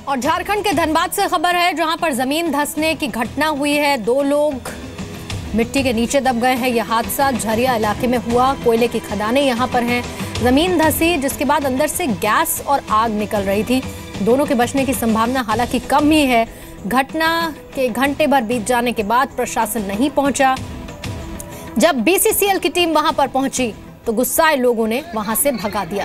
और झारखंड के धनबाद से खबर है, जहां पर जमीन धंसने की घटना हुई है। 2 लोग मिट्टी के नीचे दब गए हैं। यह हादसा झरिया इलाके में हुआ। कोयले की खदानें यहां पर हैं। जमीन धंसी, जिसके बाद अंदर से गैस और आग निकल रही थी। दोनों के बचने की संभावना हालांकि कम ही है। घटना के घंटे भर बीत जाने के बाद प्रशासन नहीं पहुंचा। जब बीसीसीएल की टीम वहां पर पहुंची तो गुस्साए लोगों ने वहां से भगा दिया।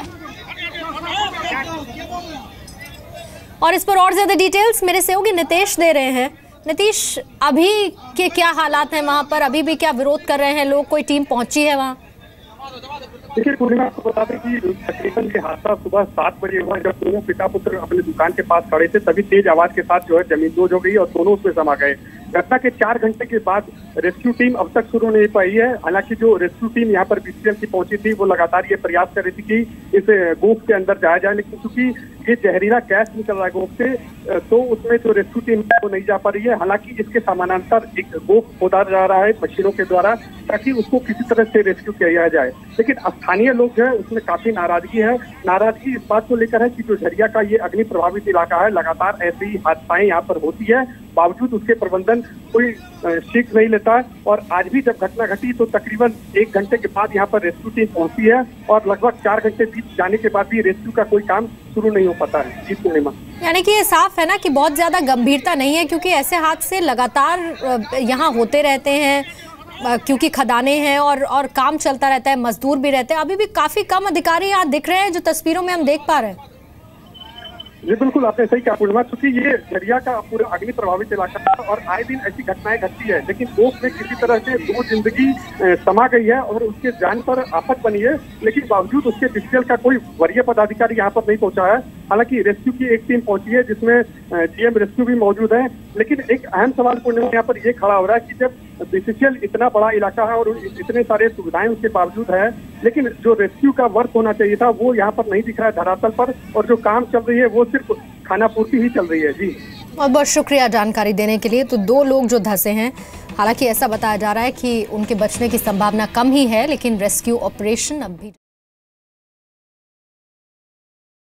और इस पर और ज्यादा डिटेल्स मेरे सहयोगी नितेश दे रहे हैं। नितेश, अभी के क्या हालात हैं वहां पर? अभी भी क्या विरोध कर रहे हैं लोग? कोई टीम पहुंची है वहां? देखिए पूर्णिमा, आपको बता दें कि तकरीबन ये हादसा सुबह 7 बजे हुआ। जब दोनों पिता पुत्र अपनी दुकान के पास खड़े थे, तभी तेज आवाज के साथ जो है जमीन दोज हो गई और दोनों उसमें समा गए। घटना के 4 घंटे के बाद रेस्क्यू टीम अब तक शुरू नहीं पाई है। हालांकि जो रेस्क्यू टीम यहाँ पर बीसीसीएल की पहुंची थी, वो लगातार ये प्रयास कर रही थी कि इस गोफ के अंदर जाया जाए, लेकिन क्योंकि ये जहरीला गैस निकल रहा है गोफ से, तो उसमें जो रेस्क्यू टीम है वो नहीं जा पा रही है। हालांकि इसके समानांतर एक गोफ खोदा जा रहा है मशीनों के द्वारा, ताकि उसको किसी तरह से रेस्क्यू किया जाए। लेकिन स्थानीय लोग जो है उसमें काफी नाराजगी है। नाराजगी इस बात को लेकर है कि जो झरिया का ये अग्नि प्रभावित इलाका है, लगातार ऐसी ही हादसाएं यहाँ पर होती है, बावजूद उसके प्रबंधन कोई सीख नहीं लेता। और आज भी जब घटना घटी तो तकरीबन 1 घंटे के बाद यहाँ पर रेस्क्यू टीम पहुंची है और लगभग 4 घंटे बीत जाने के बाद भी रेस्क्यू का कोई काम शुरू नहीं हो पाता है। जी पूर्णिमा, यानी कि ये साफ है ना कि बहुत ज्यादा गंभीरता नहीं है, क्योंकि ऐसे हादसे लगातार यहाँ होते रहते हैं, क्योंकि खदानें हैं और काम चलता रहता है, मजदूर भी रहते हैं। अभी भी काफी कम अधिकारी यहाँ दिख रहे हैं, जो तस्वीरों में हम देख पा रहे हैं। जी बिल्कुल, आपने सही कहा पूर्णिमा, क्योंकि ये झरिया का पूरा अग्नि प्रभावित इलाका है और आए दिन ऐसी घटनाएं घटती है। लेकिन गोफ में किसी तरह से 2 जिंदगी समा गई है और उसके जान पर आफत बनी है, लेकिन बावजूद उसके बीसीसीएल का कोई वरीय पदाधिकारी यहाँ पर नहीं पहुंचा है। हालांकि रेस्क्यू की एक टीम पहुंची है, जिसमें जीएम रेस्क्यू भी मौजूद है। लेकिन एक अहम सवाल पूर्णिमा यहाँ पर ये खड़ा हो रहा है कि जब बीसीसीएल इतना बड़ा इलाका है और इतने सारे सुविधाएं उसके बावजूद है, लेकिन जो रेस्क्यू का वर्क होना चाहिए था वो यहाँ पर नहीं दिख रहा है धरातल पर, और जो काम चल रही है वो सिर्फ खाना पूर्ति ही चल रही है। जी बहुत बहुत शुक्रिया जानकारी देने के लिए। तो 2 लोग जो धंसे हैं, हालांकि ऐसा बताया जा रहा है कि उनके बचने की संभावना कम ही है, लेकिन रेस्क्यू ऑपरेशन अब भी